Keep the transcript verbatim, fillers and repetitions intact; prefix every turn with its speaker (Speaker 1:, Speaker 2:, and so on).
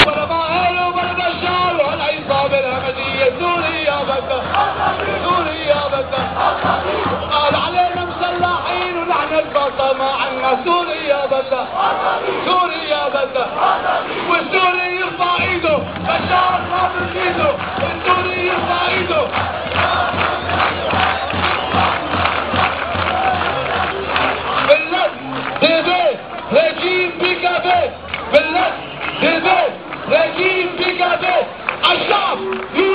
Speaker 1: ولا ماهر ولا بشار وهالعصابة الهمجية سوريا بدها سوريا بدها وقال علينا مسلحين ونحن البطة ما عنا سوريا بدها سوريا بدها والسوري يرفع ايده بشار خاطر ايده والسوري يرفع ايده باللد ديدي رجيم بيكابي باللد ديدي رجيم بيكابي الشعب